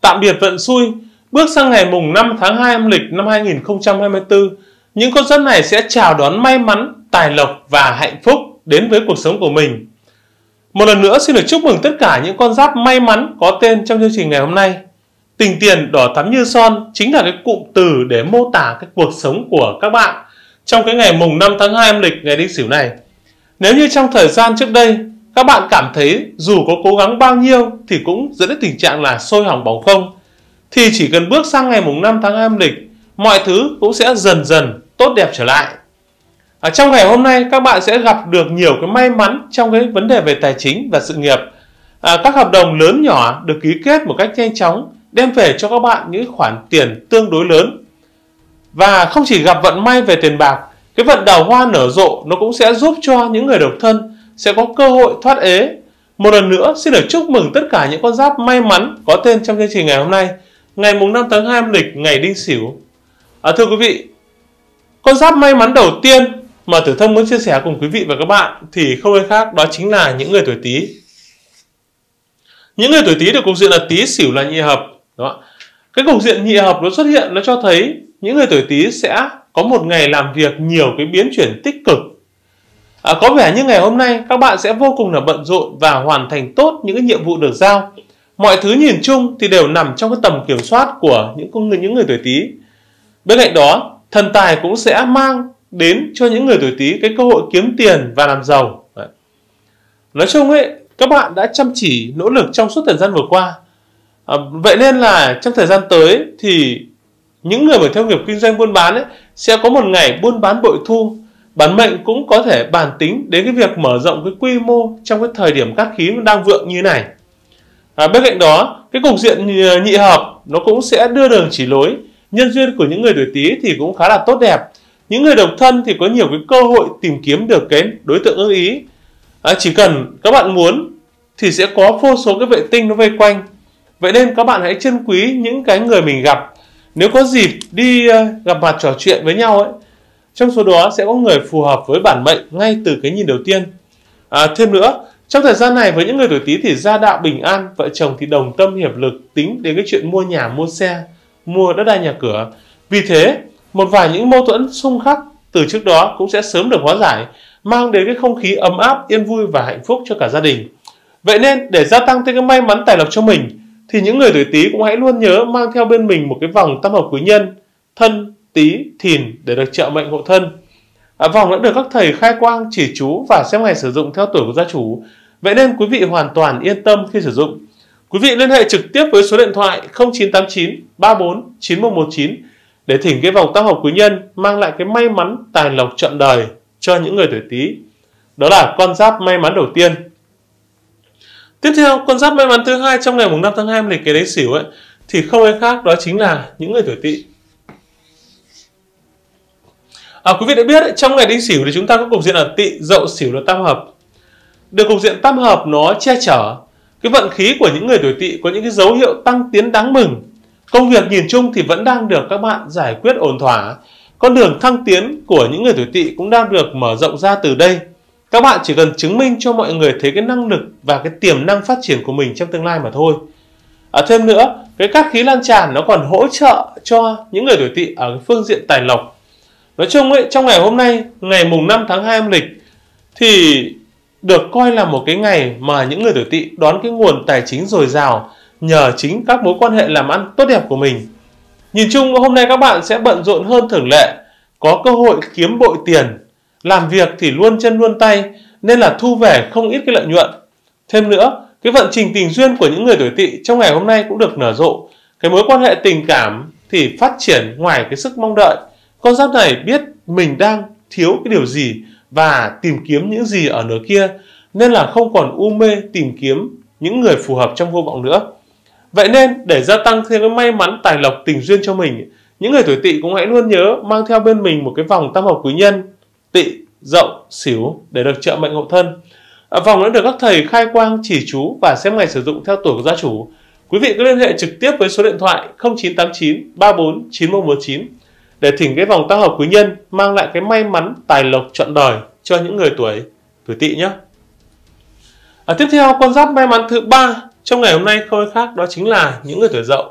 tạm biệt vận xui. Bước sang ngày mùng 5 tháng 2 âm lịch năm 2024, những con giáp này sẽ chào đón may mắn, tài lộc và hạnh phúc đến với cuộc sống của mình. Một lần nữa xin được chúc mừng tất cả những con giáp may mắn có tên trong chương trình ngày hôm nay. Tình tiền đỏ thắm như son chính là cái cụm từ để mô tả cái cuộc sống của các bạn trong cái ngày mùng 5 tháng 2 âm lịch, ngày Đinh Sửu này. Nếu như trong thời gian trước đây các bạn cảm thấy dù có cố gắng bao nhiêu thì cũng dẫn đến tình trạng là sôi hỏng bỏng không, thì chỉ cần bước sang ngày mùng 5 tháng 2 âm lịch, mọi thứ cũng sẽ dần dần tốt đẹp trở lại. Trong ngày hôm nay các bạn sẽ gặp được nhiều cái may mắn trong cái vấn đề về tài chính và sự nghiệp. Các hợp đồng lớn nhỏ được ký kết một cách nhanh chóng, đem về cho các bạn những khoản tiền tương đối lớn. Và không chỉ gặp vận may về tiền bạc, cái vận đào hoa nở rộ nó cũng sẽ giúp cho những người độc thân sẽ có cơ hội thoát ế. Một lần nữa xin được chúc mừng tất cả những con giáp may mắn có tên trong chương trình ngày hôm nay, ngày mùng 5 tháng 2 âm lịch, ngày Đinh Sửu. Thưa quý vị, con giáp may mắn đầu tiên mà Tử Thông muốn chia sẻ cùng quý vị và các bạn thì không ai khác, đó chính là những người tuổi Tý. Những người tuổi Tý được cục diện là Tý Sửu là nhị hợp. Đó. Cái cục diện nhị hợp nó xuất hiện, nó cho thấy những người tuổi Tý sẽ có một ngày làm việc nhiều cái biến chuyển tích cực. Có vẻ như ngày hôm nay các bạn sẽ vô cùng là bận rộn và hoàn thành tốt những cái nhiệm vụ được giao. Mọi thứ nhìn chung thì đều nằm trong cái tầm kiểm soát của những người tuổi Tý. Bên cạnh đó, thần tài cũng sẽ mang đến cho những người tuổi Tý cái cơ hội kiếm tiền và làm giàu. Đấy. Nói chung ấy, các bạn đã chăm chỉ nỗ lực trong suốt thời gian vừa qua. Vậy nên là trong thời gian tới thì những người mà theo nghiệp kinh doanh buôn bán ấy, sẽ có một ngày buôn bán bội thu. Bản mệnh cũng có thể bàn tính đến cái việc mở rộng cái quy mô trong cái thời điểm cát khí đang vượng như này. Bên cạnh đó, cái cục diện nhị hợp nó cũng sẽ đưa đường chỉ lối. Nhân duyên của những người tuổi Tý thì cũng khá là tốt đẹp. Những người độc thân thì có nhiều cái cơ hội tìm kiếm được cái đối tượng ưng ý. Chỉ cần các bạn muốn thì sẽ có vô số cái vệ tinh nó vây quanh. Vậy nên các bạn hãy trân quý những cái người mình gặp. Nếu có dịp đi gặp mặt trò chuyện với nhau ấy, trong số đó sẽ có người phù hợp với bản mệnh ngay từ cái nhìn đầu tiên. Thêm nữa, trong thời gian này với những người tuổi Tý thì gia đạo bình an, vợ chồng thì đồng tâm hiệp lực tính đến cái chuyện mua nhà, mua xe, mua đất đai nhà cửa. Vì thế, một vài những mâu thuẫn xung khắc từ trước đó cũng sẽ sớm được hóa giải, mang đến cái không khí ấm áp, yên vui và hạnh phúc cho cả gia đình. Vậy nên để gia tăng thêm cái may mắn tài lộc cho mình thì những người tuổi Tý cũng hãy luôn nhớ mang theo bên mình một cái vòng tam hợp quý nhân Thân, Tý, Thìn để được trợ mệnh hộ thân. Vòng đã được các thầy khai quang, chỉ chú và xem ngày sử dụng theo tuổi của gia chủ. Vậy nên quý vị hoàn toàn yên tâm khi sử dụng. Quý vị liên hệ trực tiếp với số điện thoại 0989 34 9119 để thỉnh cái vòng tam hợp quý nhân mang lại cái may mắn tài lộc trọn đời cho những người tuổi Tý. Đó là con giáp may mắn đầu tiên. Tiếp theo, con giáp may mắn thứ hai trong ngày mùng 5 tháng 2 âm lịch, cái Đinh Sửu ấy, thì không ai khác, đó chính là những người tuổi Tỵ. Quý vị đã biết trong ngày Đinh Sửu thì chúng ta có cục diện là Tỵ, Dậu, Sửu là tam hợp. Được cục diện tam hợp nó che chở cái vận khí của những người tuổi Tỵ có những cái dấu hiệu tăng tiến đáng mừng. Công việc nhìn chung thì vẫn đang được các bạn giải quyết ổn thỏa. Con đường thăng tiến của những người tuổi Tỵ cũng đang được mở rộng ra từ đây. Các bạn chỉ cần chứng minh cho mọi người thấy cái năng lực và cái tiềm năng phát triển của mình trong tương lai mà thôi. Thêm nữa, cái cát khí lan tràn nó còn hỗ trợ cho những người tuổi Tỵ ở cái phương diện tài lộc. Nói chung ấy, trong ngày hôm nay, ngày mùng 5 tháng 2 âm lịch thì được coi là một cái ngày mà những người tuổi Tỵ đón cái nguồn tài chính dồi dào nhờ chính các mối quan hệ làm ăn tốt đẹp của mình. Nhìn chung hôm nay các bạn sẽ bận rộn hơn thường lệ, có cơ hội kiếm bội tiền, làm việc thì luôn chân luôn tay nên là thu về không ít cái lợi nhuận. Thêm nữa, cái vận trình tình duyên của những người tuổi Tỵ trong ngày hôm nay cũng được nở rộ. Cái mối quan hệ tình cảm thì phát triển ngoài cái sức mong đợi. Con giáp này biết mình đang thiếu cái điều gì và tìm kiếm những gì ở nửa kia, nên là không còn u mê tìm kiếm những người phù hợp trong vô vọng nữa. Vậy nên để gia tăng thêm cái may mắn tài lộc tình duyên cho mình, những người tuổi Tỵ cũng hãy luôn nhớ mang theo bên mình một cái vòng tam hợp quý nhân Tỵ, Dậu, Sửu để được trợ mệnh hộ thân. Vòng đã được các thầy khai quang, chỉ chú và xem ngày sử dụng theo tuổi của gia chủ. Quý vị cứ liên hệ trực tiếp với số điện thoại 0989 34 9119 để thỉnh cái vòng tam hợp quý nhân mang lại cái may mắn tài lộc trọn đời cho những người tuổi Tỵ nhé. Tiếp theo, con giáp may mắn thứ ba trong ngày hôm nay không ai khác đó chính là những người tuổi Dậu.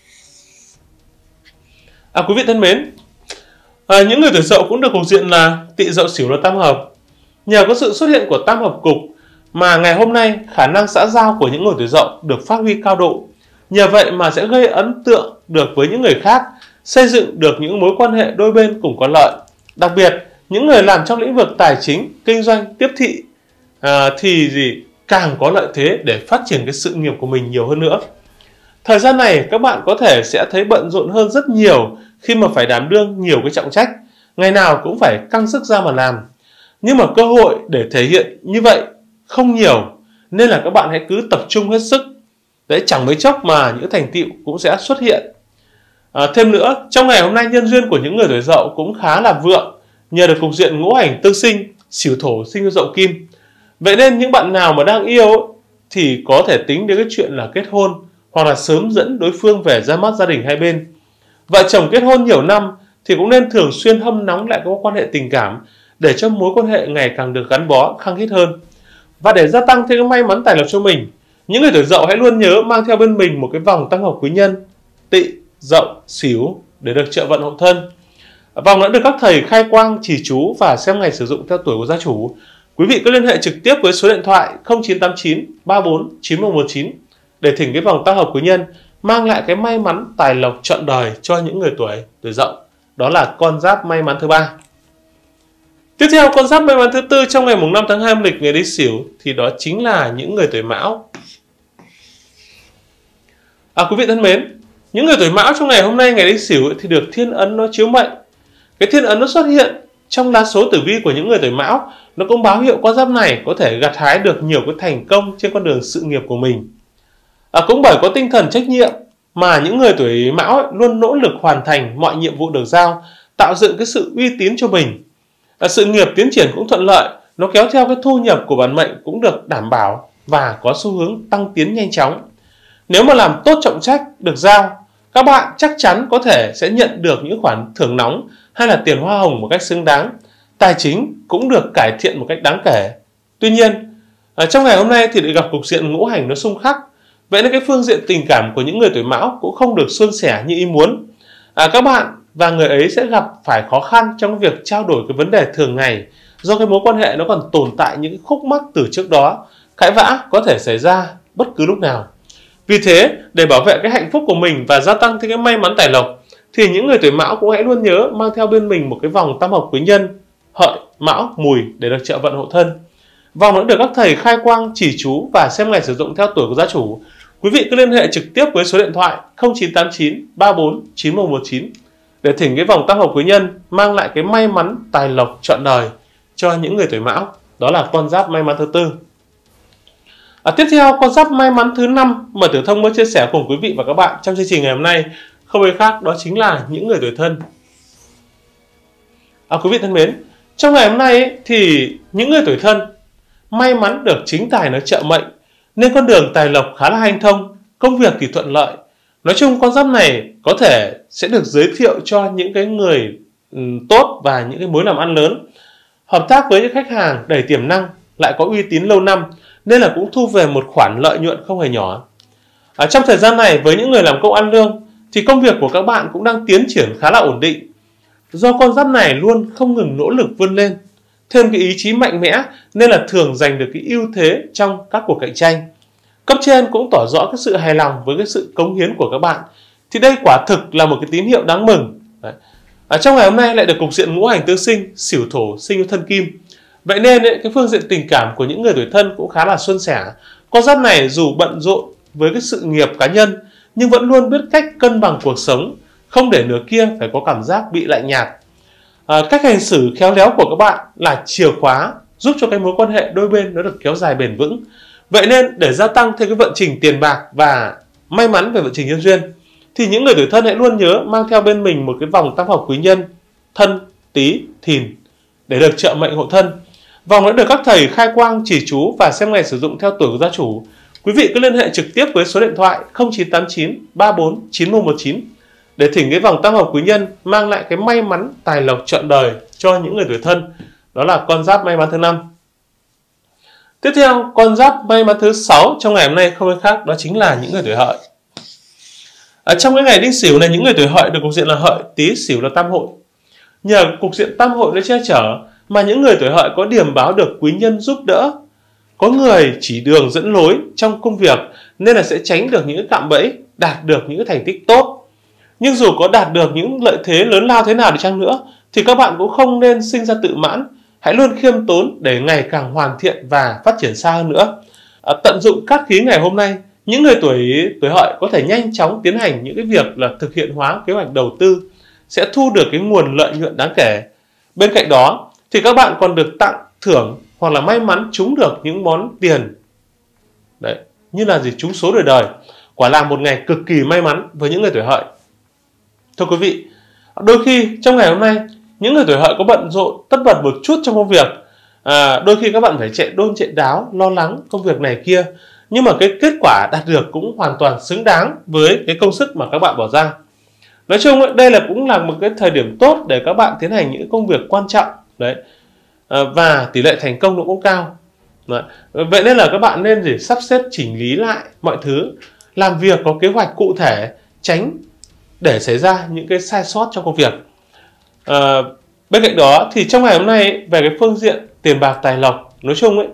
Quý vị thân mến, những người tuổi Dậu cũng được cục diện là Tỵ Dậu Sửu là tam hợp. Nhờ có sự xuất hiện của tam hợp cục mà ngày hôm nay khả năng xã giao của những người tuổi Dậu được phát huy cao độ. Nhờ vậy mà sẽ gây ấn tượng được với những người khác, xây dựng được những mối quan hệ đôi bên cùng có lợi. Đặc biệt, những người làm trong lĩnh vực tài chính, kinh doanh, tiếp thị thì càng có lợi thế để phát triển cái sự nghiệp của mình nhiều hơn nữa. Thời gian này các bạn có thể sẽ thấy bận rộn hơn rất nhiều khi mà phải đảm đương nhiều cái trọng trách, ngày nào cũng phải căng sức ra mà làm. Nhưng mà cơ hội để thể hiện như vậy không nhiều, nên là các bạn hãy cứ tập trung hết sức. Đấy, chẳng mấy chốc mà những thành tựu cũng sẽ xuất hiện. Thêm nữa, trong ngày hôm nay nhân duyên của những người tuổi Dậu cũng khá là vượng, nhờ được cục diện ngũ hành tương sinh, Sửu Thổ sinh cho Dậu Kim. Vậy nên những bạn nào mà đang yêu thì có thể tính đến cái chuyện là kết hôn, hoặc là sớm dẫn đối phương về ra mắt gia đình hai bên. Vợ chồng kết hôn nhiều năm thì cũng nên thường xuyên hâm nóng lại các quan hệ tình cảm để cho mối quan hệ ngày càng được gắn bó khăng khít hơn. Và để gia tăng thêm cái may mắn tài lộc cho mình, những người tuổi Dậu hãy luôn nhớ mang theo bên mình một cái vòng tam hợp quý nhân Tỵ, Dậu, Sửu để được trợ vận hậu thân. Vòng đã được các thầy khai quang, chỉ chú và xem ngày sử dụng theo tuổi của gia chủ. Quý vị cứ liên hệ trực tiếp với số điện thoại 0989 34 9119 để thỉnh cái vòng tam hợp quý nhân mang lại cái may mắn tài lộc trọn đời cho những người tuổi Dậu. Đó là con giáp may mắn thứ 3. Tiếp theo, con giáp may mắn thứ 4 trong ngày mùng 5 tháng 2 âm lịch ngày đi Sửu thì đó chính là những người tuổi Mão. Quý vị thân mến, những người tuổi Mão trong ngày hôm nay ngày đi Sửu thì được thiên ấn nó chiếu mệnh. Cái thiên ấn nó xuất hiện trong lá số tử vi của những người tuổi Mão, nó cũng báo hiệu con giáp này có thể gặt hái được nhiều cái thành công trên con đường sự nghiệp của mình. Cũng bởi có tinh thần trách nhiệm mà những người tuổi Mão luôn nỗ lực hoàn thành mọi nhiệm vụ được giao, tạo dựng cái sự uy tín cho mình. Sự nghiệp tiến triển cũng thuận lợi, nó kéo theo cái thu nhập của bản mệnh cũng được đảm bảo và có xu hướng tăng tiến nhanh chóng. Nếu mà làm tốt trọng trách được giao, các bạn chắc chắn có thể sẽ nhận được những khoản thưởng nóng hay là tiền hoa hồng một cách xứng đáng. Tài chính cũng được cải thiện một cách đáng kể. Tuy nhiên, trong ngày hôm nay thì lại gặp cục diện ngũ hành nó xung khắc. Vậy nên cái phương diện tình cảm của những người tuổi Mão cũng không được suôn sẻ như ý muốn. Các bạn và người ấy sẽ gặp phải khó khăn trong việc trao đổi cái vấn đề thường ngày, do cái mối quan hệ nó còn tồn tại những khúc mắc từ trước đó. Cãi vã có thể xảy ra bất cứ lúc nào. Vì thế, để bảo vệ cái hạnh phúc của mình và gia tăng thêm cái may mắn tài lộc, thì những người tuổi Mão cũng hãy luôn nhớ mang theo bên mình một cái vòng tam hợp quý nhân Hợi, Mão, Mùi để được trợ vận hộ thân. Vòng đã được các thầy khai quang, chỉ chú và xem ngày sử dụng theo tuổi của gia chủ. Quý vị cứ liên hệ trực tiếp với số điện thoại 0989 34 9119 để thỉnh cái vòng tam hợp quý nhân mang lại cái may mắn tài lộc trọn đời cho những người tuổi Mão. Đó là con giáp may mắn thứ 4. Tiếp theo, con giáp may mắn thứ 5 mà Tử Thông mới chia sẻ cùng quý vị và các bạn trong chương trình ngày hôm nay không ai khác đó chính là những người tuổi Thân. Quý vị thân mến, trong ngày hôm nay thì những người tuổi Thân may mắn được chính tài nó trợ mệnh, nên con đường tài lộc khá là hanh thông, công việc thì thuận lợi. Nói chung con giáp này có thể sẽ được giới thiệu cho những cái người tốt và những cái mối làm ăn lớn. Hợp tác với những khách hàng đầy tiềm năng, lại có uy tín lâu năm, nên là cũng thu về một khoản lợi nhuận không hề nhỏ. Trong thời gian này với những người làm công ăn lương thì công việc của các bạn cũng đang tiến triển khá là ổn định. Do con giáp này luôn không ngừng nỗ lực vươn lên, thêm cái ý chí mạnh mẽ nên là thường giành được cái ưu thế trong các cuộc cạnh tranh. Cấp trên cũng tỏ rõ cái sự hài lòng với cái sự cống hiến của các bạn. Thì đây quả thực là một cái tín hiệu đáng mừng. Trong ngày hôm nay lại được cục diện ngũ hành tương sinh, Sửu Thổ sinh cho Thân Kim. Vậy nên cái phương diện tình cảm của những người tuổi Thân cũng khá là suôn sẻ. Con giáp này dù bận rộn với cái sự nghiệp cá nhân nhưng vẫn luôn biết cách cân bằng cuộc sống, không để nửa kia phải có cảm giác bị lạnh nhạt. Cách hành xử khéo léo của các bạn là chìa khóa giúp cho cái mối quan hệ đôi bên nó được kéo dài bền vững. Vậy nên để gia tăng thêm cái vận trình tiền bạc và may mắn về vận trình nhân duyên thì những người tuổi Thân hãy luôn nhớ mang theo bên mình một cái vòng tam hợp quý nhân Thân, Tý, Thìn để được trợ mệnh hộ thân. Vòng đã được các thầy khai quang, chỉ chú và xem ngày sử dụng theo tuổi của gia chủ. Quý vị cứ liên hệ trực tiếp với số điện thoại 0989 34 9119 để thỉnh cái vòng tam hợp quý nhân mang lại cái may mắn tài lộc trọn đời cho những người tuổi Thân. Đó là con giáp may mắn thứ 5. Tiếp theo, con giáp may mắn thứ 6 trong ngày hôm nay không ai khác, đó chính là những người tuổi Hợi. Trong cái ngày Đinh Sửu này, những người tuổi Hợi được cục diện là Hợi, Tý, Sửu là tam hội. Nhờ cục diện tam hội nó che chở mà những người tuổi Hợi có điểm báo được quý nhân giúp đỡ, có người chỉ đường dẫn lối trong công việc, nên là sẽ tránh được những cạm bẫy, đạt được những thành tích tốt. Nhưng dù có đạt được những lợi thế lớn lao thế nào đi chăng nữa thì các bạn cũng không nên sinh ra tự mãn, hãy luôn khiêm tốn để ngày càng hoàn thiện và phát triển xa hơn nữa. Tận dụng cát khí ngày hôm nay, những người tuổi Hợi có thể nhanh chóng tiến hành những cái việc là thực hiện hóa kế hoạch đầu tư, sẽ thu được cái nguồn lợi nhuận đáng kể. Bên cạnh đó thì các bạn còn được tặng thưởng hoặc là may mắn trúng được những món tiền. Đấy, như là gì, trúng số đời đời. Quả là một ngày cực kỳ may mắn với những người tuổi Hợi. Thưa quý vị, đôi khi trong ngày hôm nay những người tuổi Hợi có bận rộn tất bật một chút trong công việc. Đôi khi các bạn phải chạy đôn chạy đáo, lo lắng công việc này kia, nhưng mà cái kết quả đạt được cũng hoàn toàn xứng đáng với cái công sức mà các bạn bỏ ra. Nói chung đây cũng là một cái thời điểm tốt để các bạn tiến hành những công việc quan trọng đấy, và tỷ lệ thành công cũng cao. Đấy. Vậy nên là các bạn nên sắp xếp chỉnh lý lại mọi thứ, làm việc có kế hoạch cụ thể, tránh để xảy ra những cái sai sót trong công việc. Bên cạnh đó thì trong ngày hôm nay về cái phương diện tiền bạc tài lộc, nói chung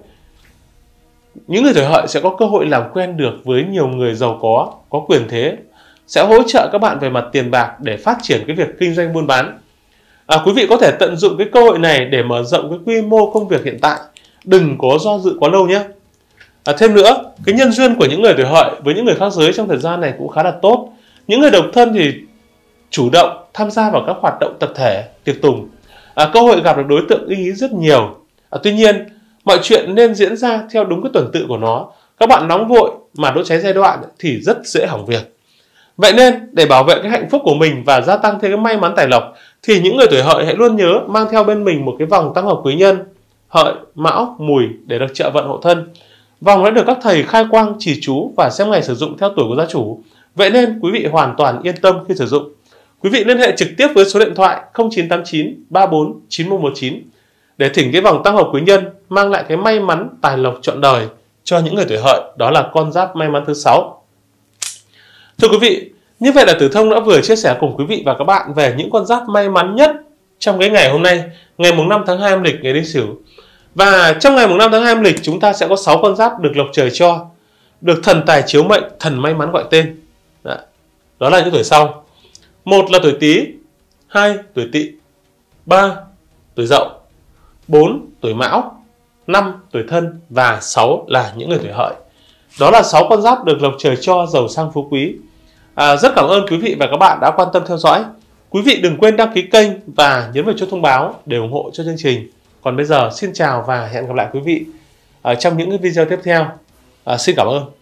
những người tuổi Hợi sẽ có cơ hội làm quen được với nhiều người giàu có quyền thế, sẽ hỗ trợ các bạn về mặt tiền bạc để phát triển cái việc kinh doanh buôn bán. Quý vị có thể tận dụng cái cơ hội này để mở rộng cái quy mô công việc hiện tại, đừng có do dự quá lâu nhé. Thêm nữa, cái nhân duyên của những người tuổi Hợi với những người khác giới trong thời gian này cũng khá là tốt. Những người độc thân thì chủ động tham gia vào các hoạt động tập thể, tiệc tùng, cơ hội gặp được đối tượng ưng ý rất nhiều. Tuy nhiên, mọi chuyện nên diễn ra theo đúng cái tuần tự của nó. Các bạn nóng vội mà đốt cháy giai đoạn thì rất dễ hỏng việc. Vậy nên để bảo vệ cái hạnh phúc của mình và gia tăng thêm cái may mắn tài lộc thì những người tuổi Hợi hãy luôn nhớ mang theo bên mình một cái vòng tam hợp quý nhân Hợi, Mão, Mùi để được trợ vận hộ thân. Vòng đã được các thầy khai quang trì chú và xem ngày sử dụng theo tuổi của gia chủ. Vậy nên quý vị hoàn toàn yên tâm khi sử dụng. Quý vị liên hệ trực tiếp với số điện thoại 0989 34 9119 để thỉnh cái vòng tam hợp quý nhân mang lại cái may mắn tài lộc trọn đời cho những người tuổi Hợi, đó là con giáp may mắn thứ 6. Thưa quý vị, như vậy là Tử Thông đã vừa chia sẻ cùng quý vị và các bạn về những con giáp may mắn nhất trong cái ngày hôm nay, ngày mùng 5 tháng 2 âm lịch, ngày Đinh Sửu. Và trong ngày mùng 5 tháng 2 âm lịch chúng ta sẽ có 6 con giáp được lộc trời cho, được thần tài chiếu mệnh, thần may mắn gọi tên. Đó là những tuổi sau. 1 là tuổi Tý, 2 tuổi Tỵ, 3 tuổi Dậu, 4 tuổi Mão, 5 tuổi Thân và 6 là những người tuổi Hợi. Đó là 6 con giáp được lộc trời cho, giàu sang phú quý. Rất cảm ơn quý vị và các bạn đã quan tâm theo dõi. Quý vị đừng quên đăng ký kênh và nhấn vào chuông thông báo để ủng hộ cho chương trình. Còn bây giờ xin chào và hẹn gặp lại quý vị trong những video tiếp theo. Xin cảm ơn.